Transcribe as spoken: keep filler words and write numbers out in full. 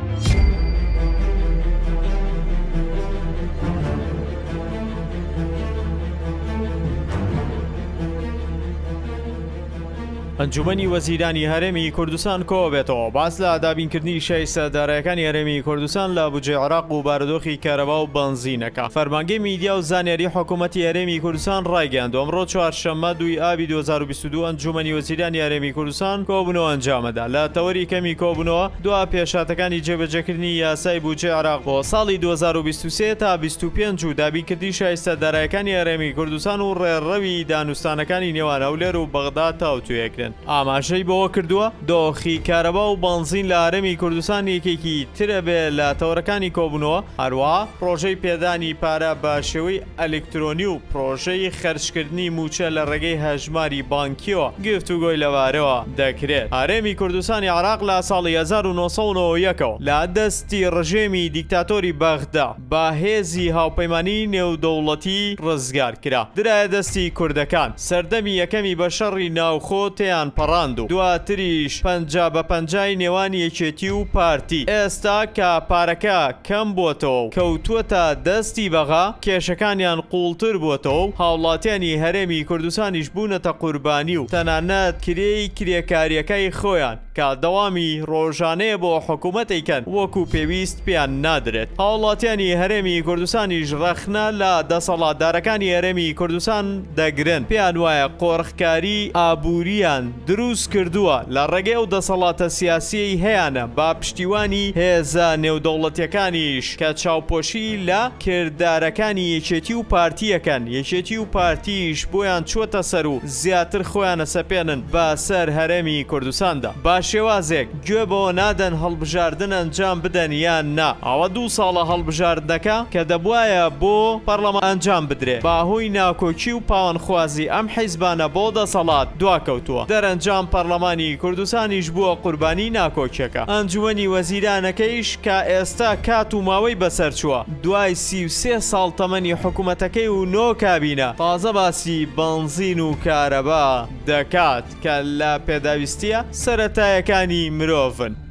ئەنجومەنی وەزیرانی هەرێمی کوردستان کۆ بێتەوە باس لە دابینکردنی شەی سەردارەکانی هەرێمی کوردستان لە بودجێ عێراق و بارودۆخی کارەبا و بەنزینەکە. فەرمانگەی میدیا و زانیاری حکوومەتی هەرێمی کوردستان ڕایگەیاند ئەمڕۆ چوارشەممە دوی ئابی دوو هەزار و بیست و دوو ئەنجومەنی وەزیرانی هەرێمی کوردستان کۆبوونەوە ئەنجامەدا لە تەوەری کەمی کۆبوونەوە دوا پێشاتەکانی جێبەجێکردنی یاسای بودجێ عێراق بۆ ساڵی دوو هەزار و بیست و سێ تا بیست و پێنج و دابینکردنی شەی سەردارەکانی هەرێمی کوردستان و ڕێڕەوی دانوستانەکانی نێوان هەولێر و بەغدا تاوتوێکرێن. ئاماژەی بەوە کردووە دۆخی کارەبا و بەنزین لە هەرێمی کوردستان یەکێکی ترە بێ لە تەوەرەکانی کۆبوونەوە، هەروەها پرۆژەی پێدانی پارە بە شێوەی ئەلکترۆنی و پرۆژەی خەرجکردنی موچە لە ڕێگەی هەژماری بانکیەوە گفتوگۆی لەوارەوە دەکرێت. هەرێمی کوردستانی عێراق لە ساڵی هەزار و نۆ سەد و نۆ و یەکەوە لە دەستی ڕژێمی دیکتاتۆری بەغدا بە هێزی هاوپەیمانی نێودەوڵەتی ڕزگار کرا، درایە دەستی کوردەکان. سەردەمی یەکەمی بە شەڕی ناوخۆ تیان پەڕاند و دواتریش پەنجا بە پەنجای نێوان یەکێتی و پارتی. ئێستا کە پارەکە کەم بووەتەوە کەوتووەتە دەستی بەغا، کێشەکانیان قوڵتر بووەتەوە و هاوڵاتیانی هەرێمی کوردستانیش بوونەتە قوربانی و تەنانەت کرێی کرێکاریەکەی خۆیان کە دەوامی ڕۆژانەیە بۆ حکوومەتێکەن وەکو پێویست پێیان نادرێت. هاوڵاتیانی هەرێمی کوردستانیش ڕەخنە لە دەسەڵاتدارەکانی هەرێمی کوردستان دەگرن، پێیان وایە قۆڕخکاری ئابووریان دروست کردووە لە ڕێگەی ئەو دەسەڵاتە سیاسی هەیەە با پشتیوانی هێزە نێودەوڵەتیەکانیش کە چاوپۆشی لە کردارەکانی یەکێتی و پارتیەکەن. یەکێتی و پارتیش بۆیان چووەتە سەر و زیاتر خۆیانە سەپێنن بە سەر هەرێمی کوردستاندا. با شێوازێک گوێ بەوە نادەن هەڵبژاردن ئەنجام بدەن یان نا. ئەوە دوو ساڵە هەڵبژاردنەکە کە دەبوایە بۆ پەرلەمان ئەنجام بدرێ باهۆی ناکۆکی و پاوانخوازی ئەم حیزبانە بۆ دەسەڵات دواکەوتووە. دەرەنجام پەرلەمانی کوردستانیش بووە قوربانی ناکۆکیەکە. ئەنجومەنی وەزیرانەکەیش کە ئێستا کات و ماوەی بەسەر چووە دوای سی و سێ ساڵ تەمەنی حکوومەتەکەی و نۆ کابینە تازە باسی بەنزین و کارەبا دەکات کە لە پێداویستیە سەرەتایەکانی مرۆڤن.